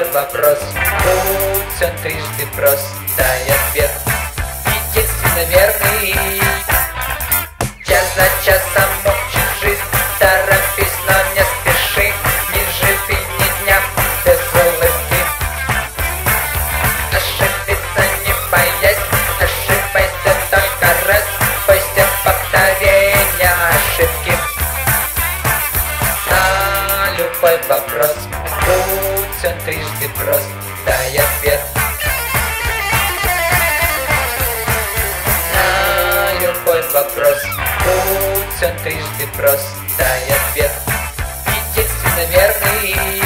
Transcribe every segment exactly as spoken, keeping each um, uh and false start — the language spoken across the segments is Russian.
любой вопрос будь он трижды прост, дай ответ единственно верный. Час за часом мучит жизнь, торопись, но не спеши, не живи ни дня без улыбки. Ошибиться не боясь, ошибайся только раз, бойся повторения ошибки. На любой вопрос будь он трижды прост, дай ответ. На любой вопрос будь он трижды прост, дай ответ единственно верный.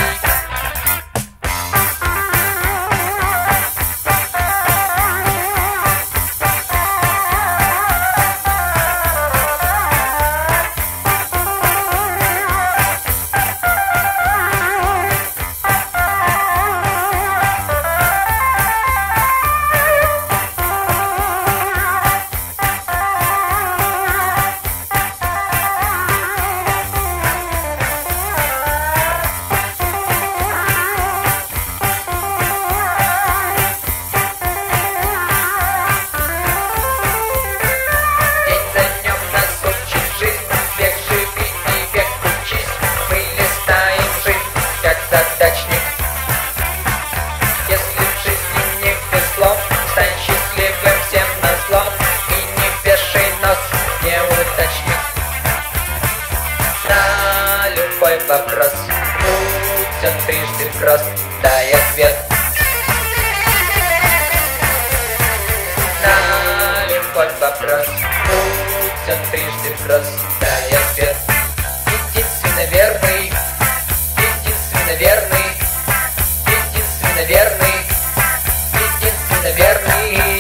Вопрос будь он трижды прост, дай ответ. На любой вопрос будь он трижды прост, дай ответ единственно верный, единственно верный, единственно верный, единственно верный.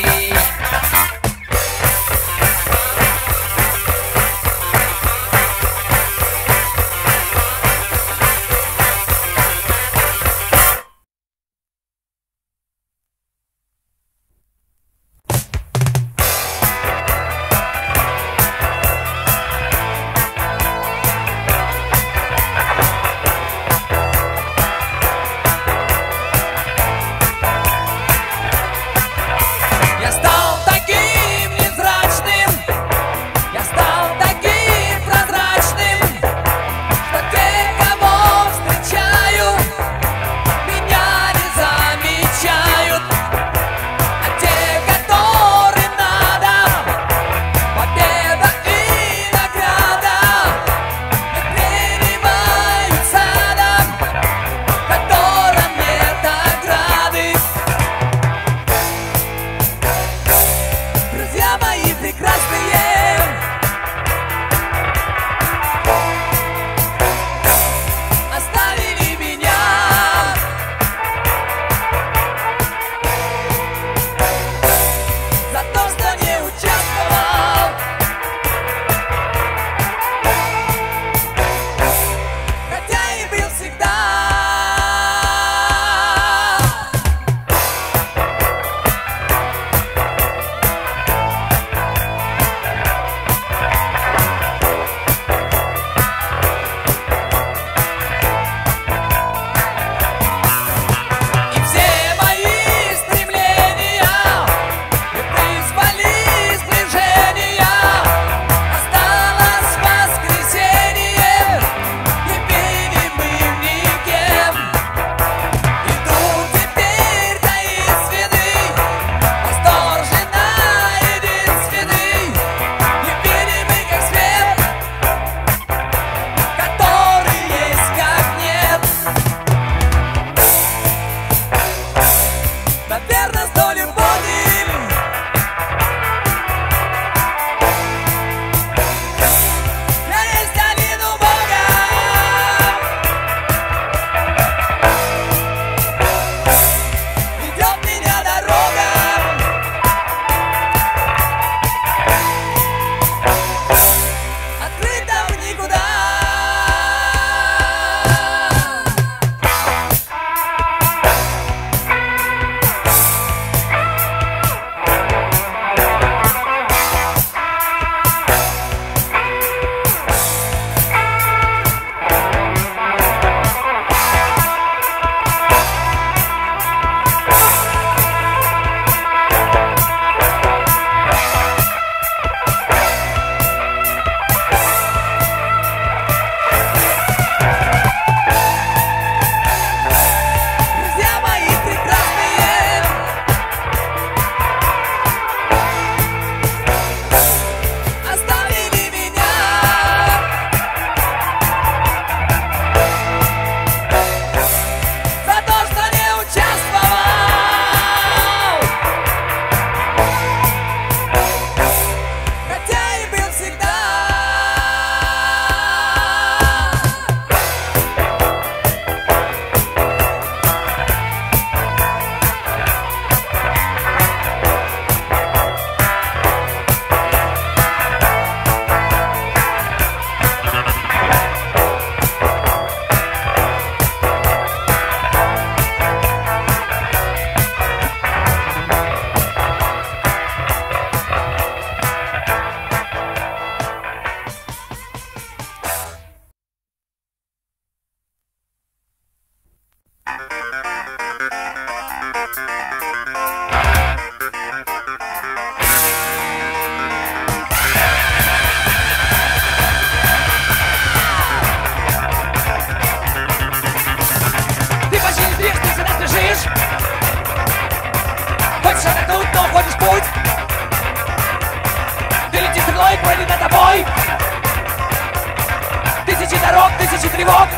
тысячи тревог.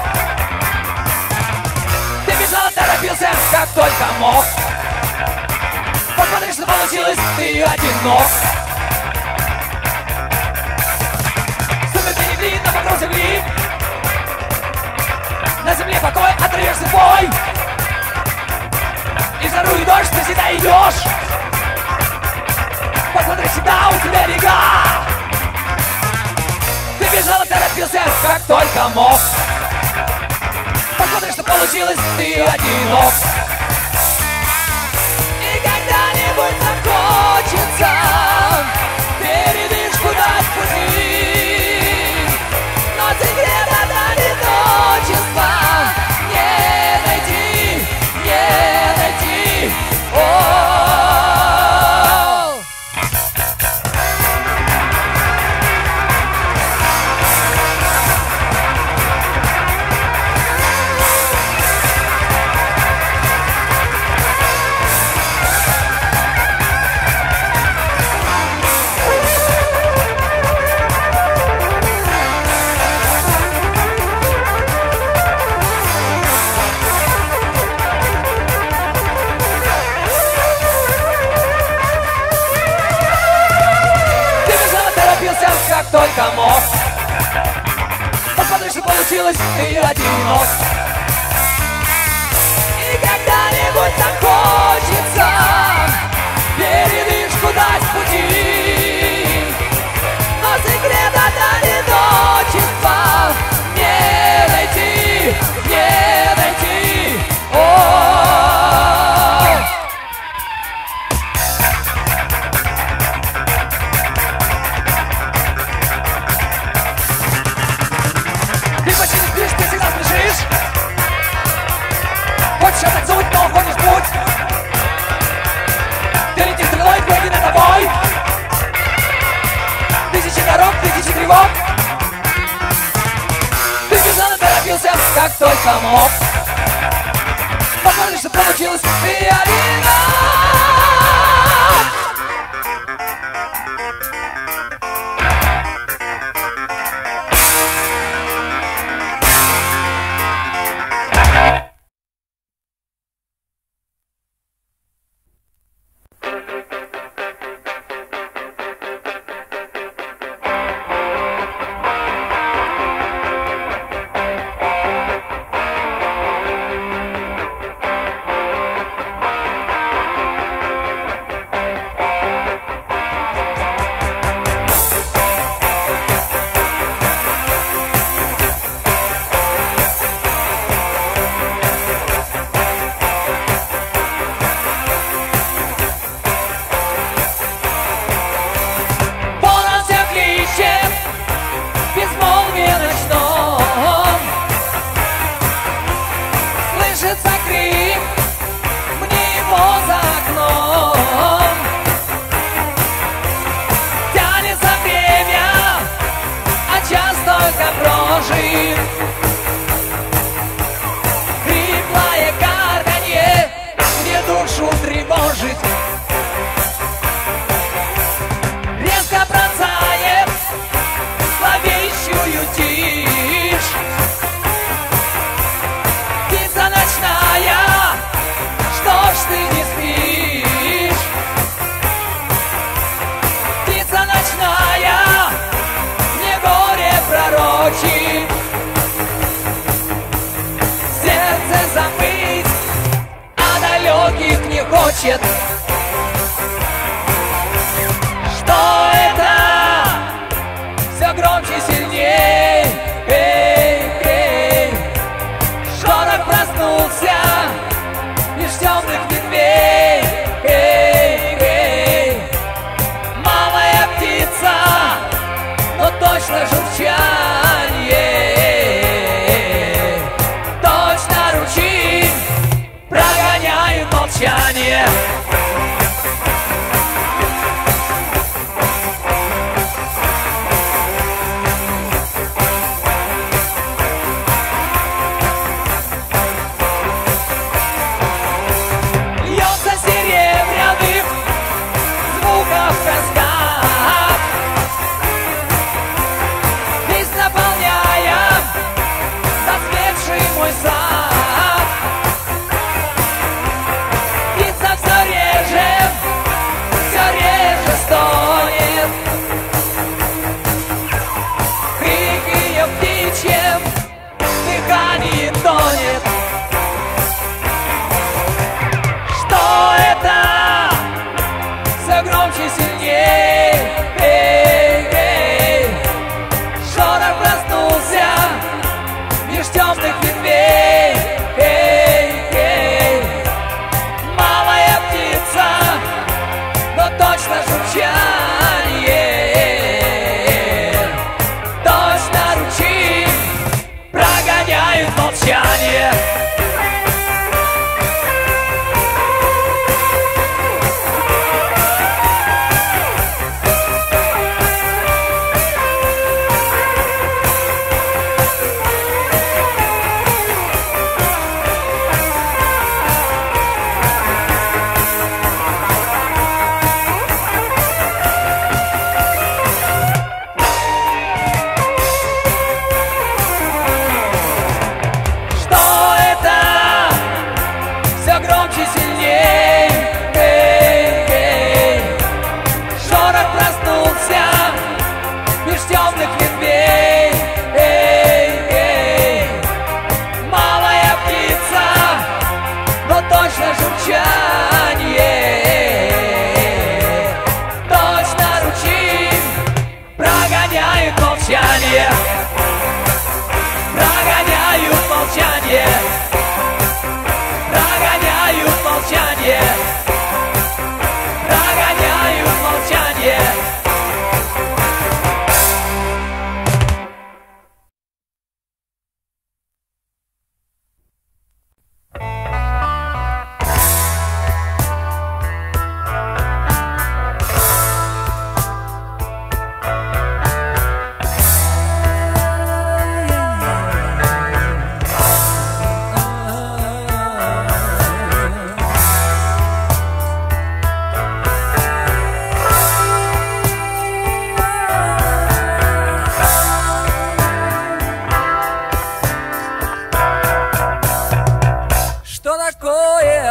Ты бежал, торопился, как только мог. Посмотри, что получилось, ты одинок. Сумерки перегли на покров земли. На земле покой, отрывешься в бой. И в жару и дождь ты всегда идешь. Посмотри, всегда у тебя бега. Ты бежал, торопился, как только мог. Посмотри, что получилось, ты одинок. И когда-нибудь закончится передышку дать пути. Но секрета до одиночества не найти, не найти. О-о-о. Как только мог. Посмотри, что получилось, ты одинок. И когда-нибудь закончится передышку дать пути. Но секрет от одиночества не найти, не найти. О-о-о. Хочешь отдохнуть, но уходишь в путь. Ты летишь стрелой, впереди над тобой. Тысячи дорог, тысячи тревог. Ты бежал и торопился, как только мог. Посмотри, что получилось, ты одинок. Хриплое карканье, где душу тревожит. Резко бросает зловещую тишь. Птица ночная, что ж ты не спишь? Птица ночная, мне горе пророчит. Сердце забыть, а далеких не хочет. Что это? Все громче, сильней. Эй, эй. Шорох проснулся меж темных ветвей. Эй, эй. Малая птица, но точно журчанье. Точно ручей прогоняют молчание.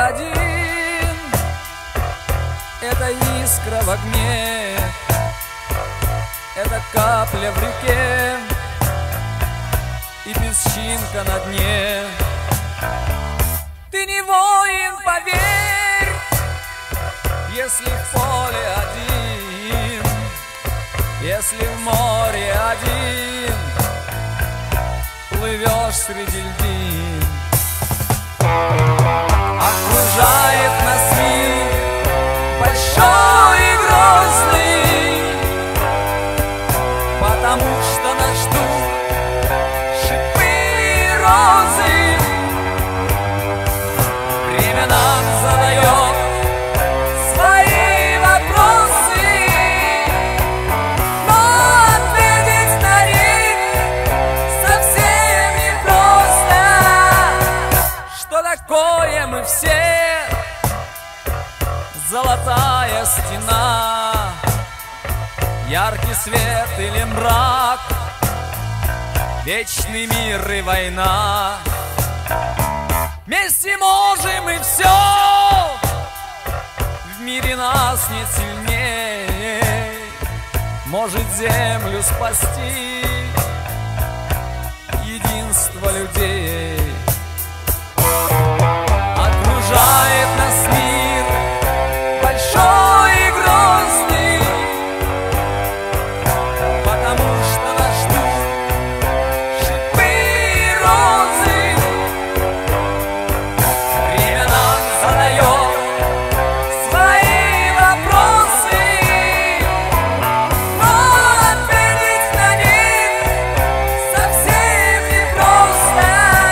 один. Это искра в огне, это капля в реке и песчинка на дне. Ты не воин, поверь, если в поле один, если в море один, плывешь среди льдин. Окружает нас мир большой и грозный, потому что нас ждут шипы и розы. Время нам задает свои вопросы, но ответить на них совсем непросто. Что такое мы все? Золотая стена, яркий свет или мрак, вечный мир и война. Вместе можем мы все, в мире нас нет сильнее, может землю спасти единство людей. Окружает нас мир большой и грозный, потому что нас ждут шипы и розы. Время нам задает свои вопросы, но ответить на них совсем непросто.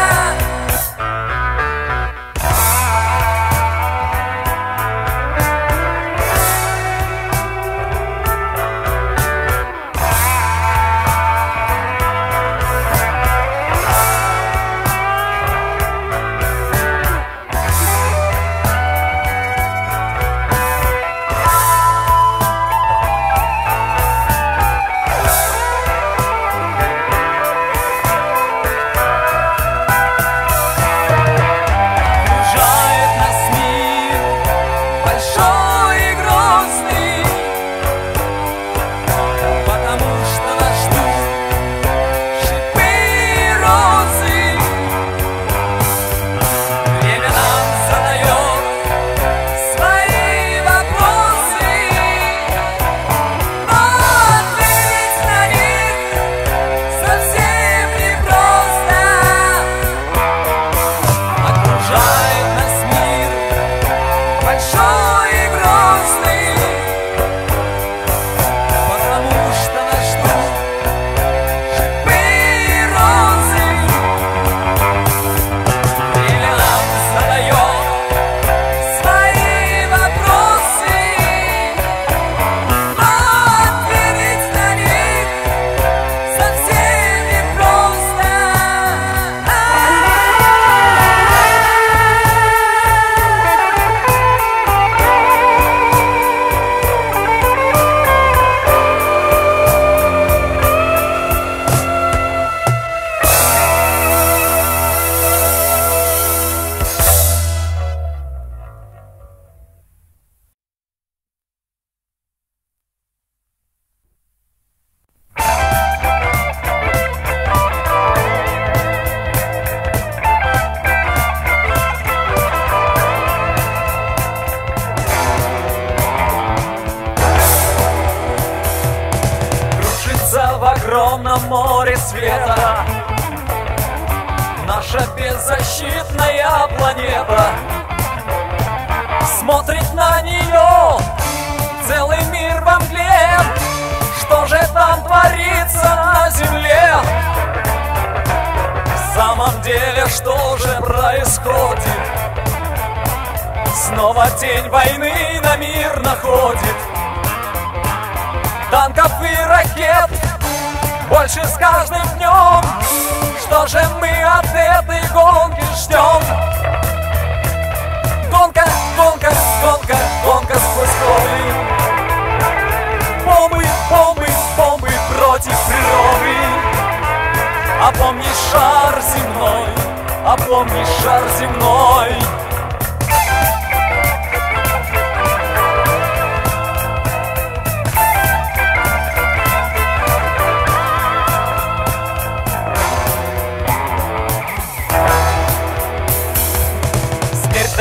Окружает нас мир большой и грозный, потому что нас ждут шипы и розы. Время нам задает свои вопросы, но ответить на них совсем непросто. Окружает нас мир большой и грозный, потому что нас ждут шипы и розы. Время нам задает свои вопросы, но ответить на них совсем непросто. Кружится в огромном море света наша беззащитная планета. Смотрит на нее целый мир во мгле. Что же там творится на земле? В самом деле, что же происходит? Снова тень войны на мир находит. Танков и ракет больше с каждым днем. Что же мы от этой гонки ждем? Гонка, гонка, гонка, гонка сквозь годы. Бомбы, бомбы, бомбы против природы. А помнишь шар земной, а помнишь шар земной?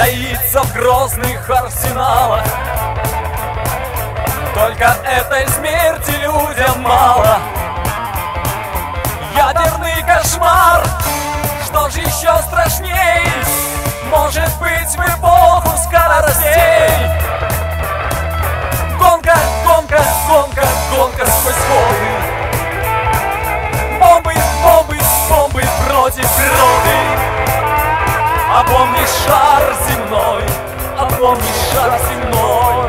таится в грозных арсеналах. Только этой смерти людям мало. Ядерный кошмар, что же еще страшней может быть в эпоху скоростей? Гонка, гонка, гонка, гонка сквозь воды. Бомбы, бомбы, бомбы против природы. А помнишь шар земной, а помнишь шар земной.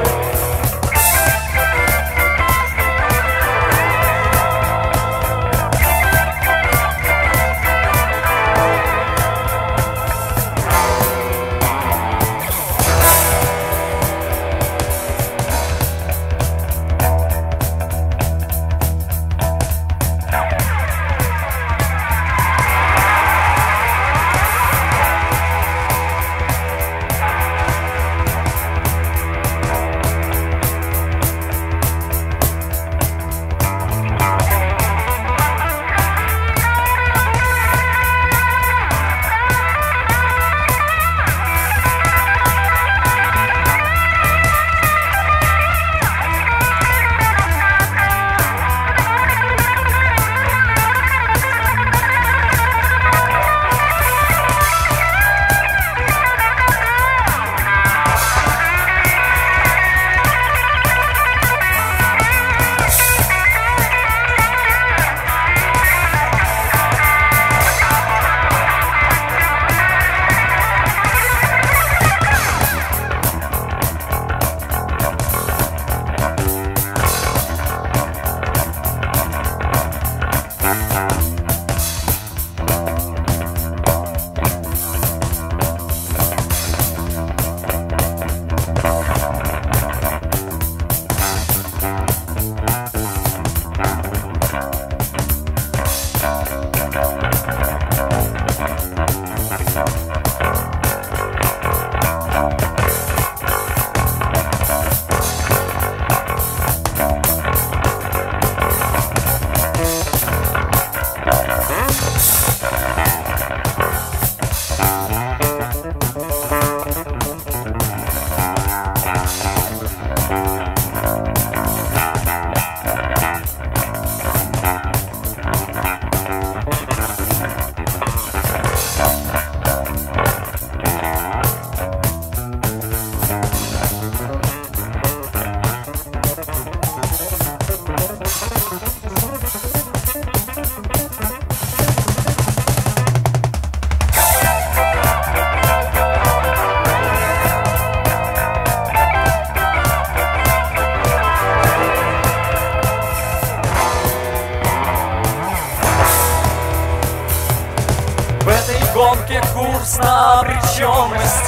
гонке курс на обреченность.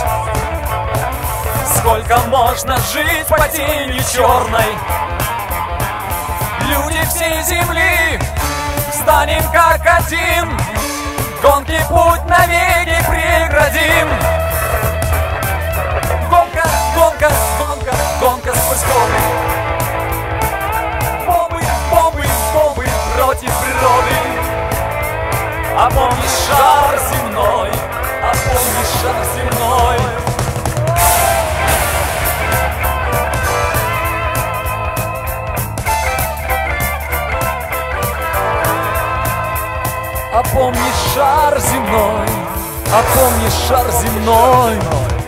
Сколько можно жить по тени черной? Люди всей земли, встанем как один, гонки путь навеки преградим. Гонка, гонка, гонка, гонка сквозь годы. Бомбы, бомбы, бомбы против природы. А помнишь шар земной, а помнишь шар земной. А помнишь шар земной, а помнишь шар земной.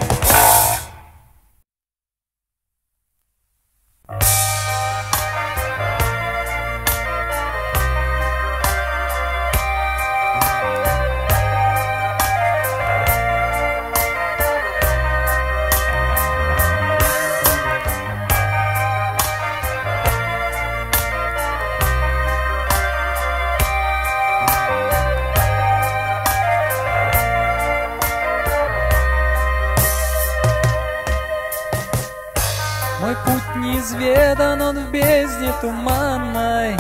Мой путь неизведан, он в бездне туманной.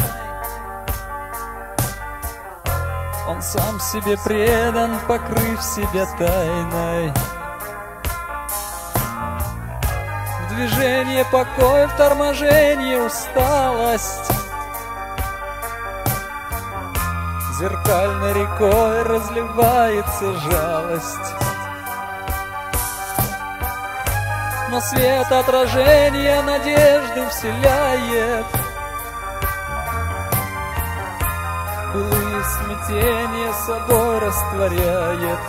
Он сам себе предан, покрыв себя тайной. В движении покой, в торможении усталость. Зеркальной рекой разливается жалость. но свет отражения надежды вселяет. Былые смятения собой растворяет.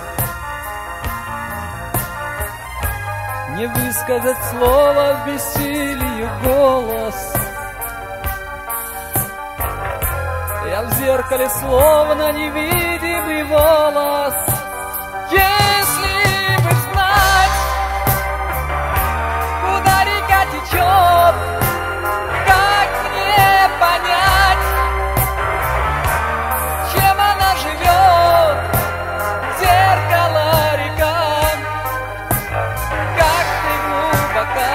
Не высказать слово в бессилии голос. Я в зеркале словно невидимый волос. Если бы знать, куда река течет, как мне понять, чем она живет, зеркало река, как ты глубока.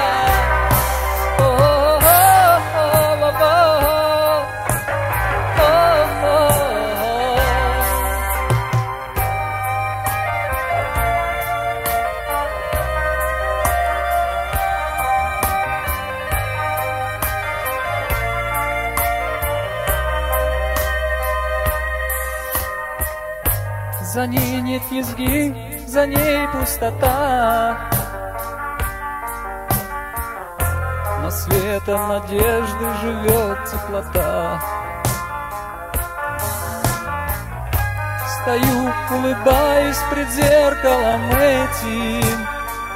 За ней нет низги, за ней пустота, но светом надежды живет теплота. Стою, улыбаюсь пред зеркалом этим,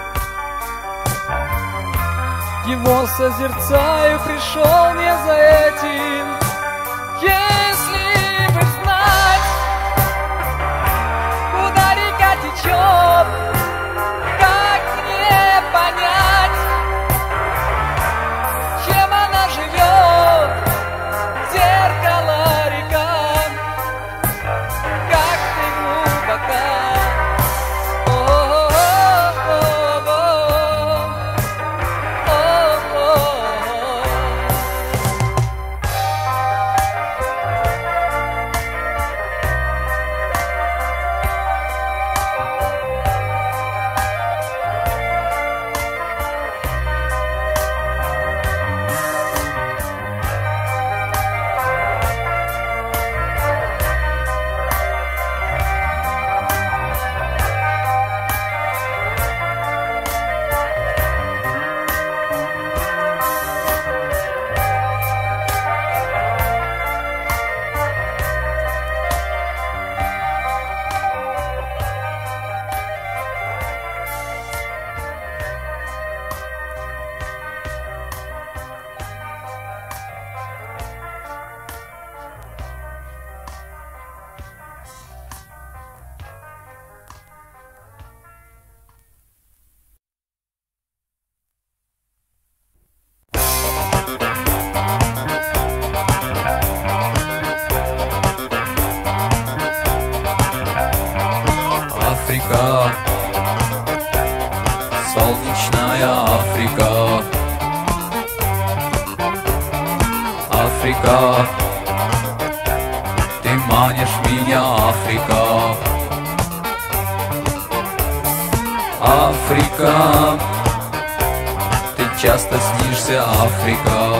его созерцаю, пришел не за этим. Если бы знать, куда река течет, как мне понять, чем она живет, зеркало река, как ты глубока. Африка, солнечная Африка, Африка, ты манишь меня, Африка, Африка, ты часто снишься, Африка,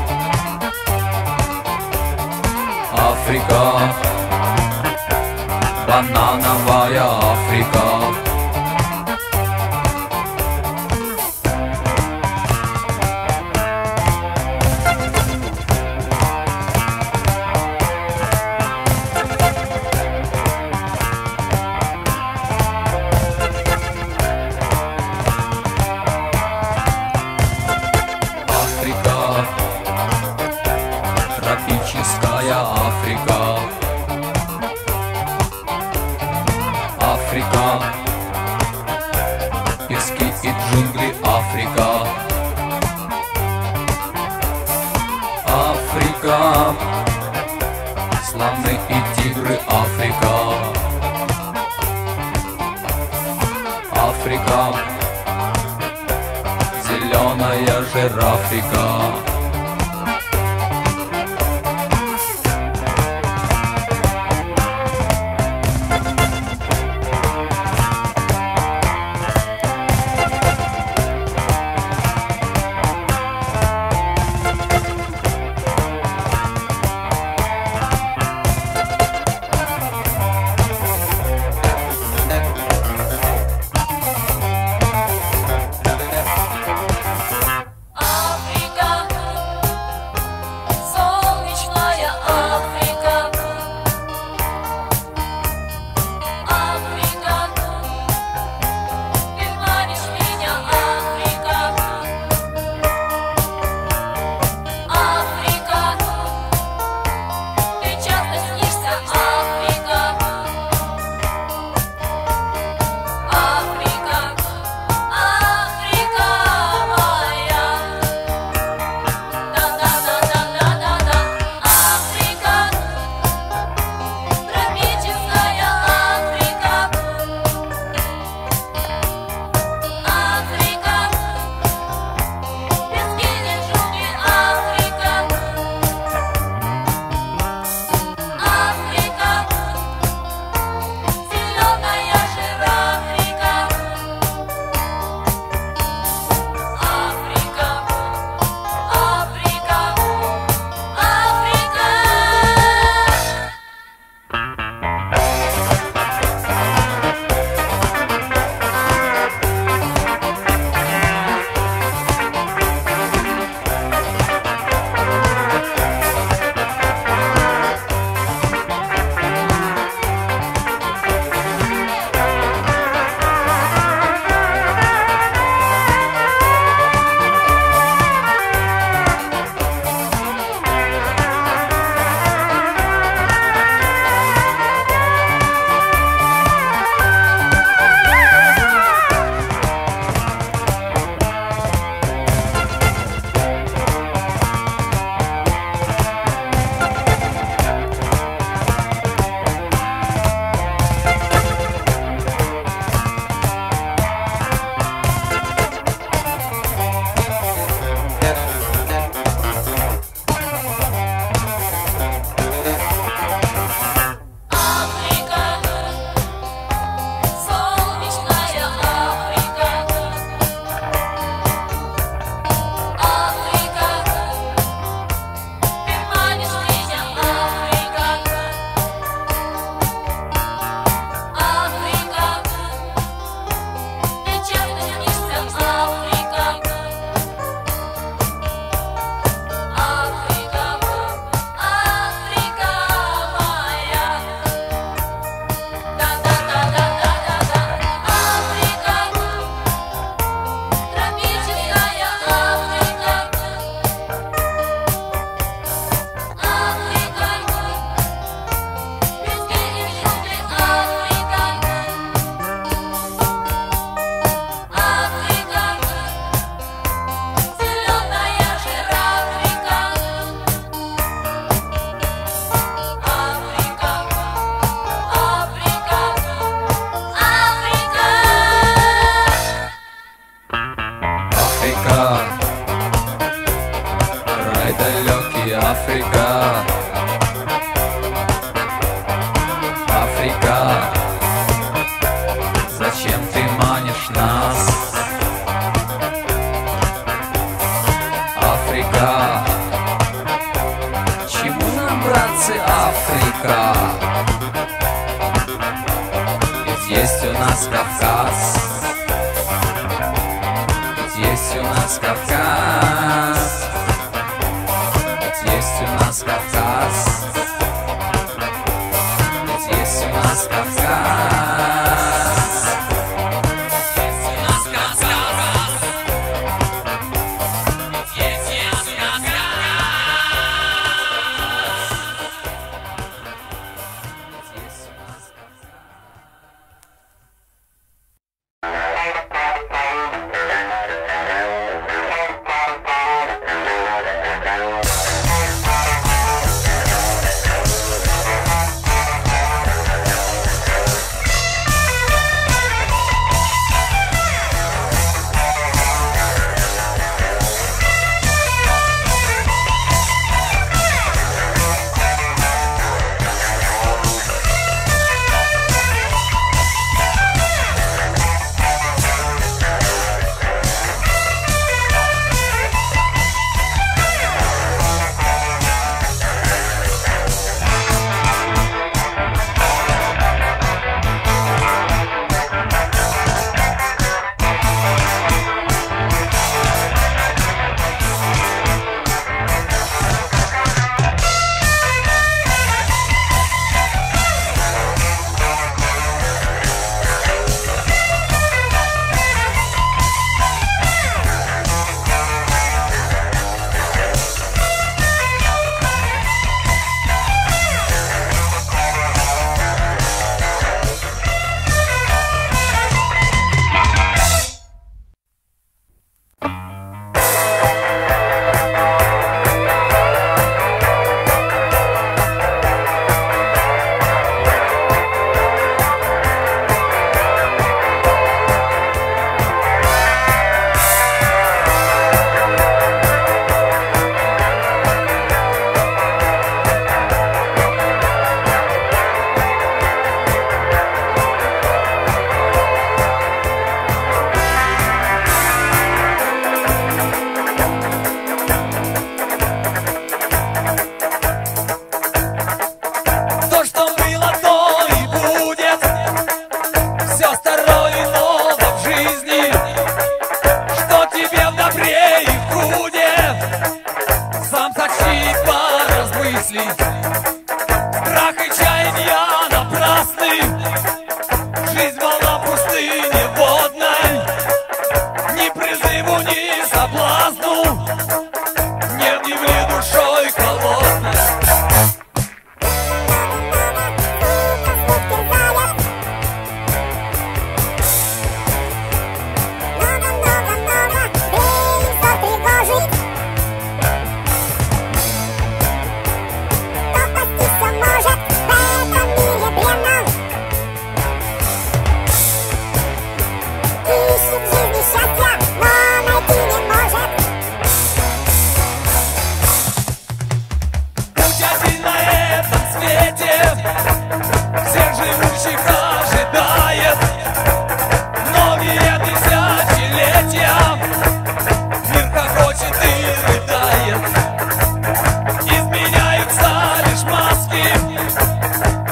Африка, банановая Африка. Африка, тропическая Африка. Африка, пески и джунгли Африка. Африка, слоны и тигры Африка. Африка, зеленая жирафрика. Африка, рай далекий, Африка, Африка, зачем ты манишь нас? Африка, чему нам, братцы, Африка? Ведь есть у нас Кавказ, ведь есть у нас Кавказ, ведь есть у нас Кавказ, ведь есть у нас Кавказ.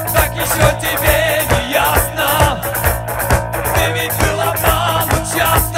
Тебе не ясно, ты ведь был обманут часто.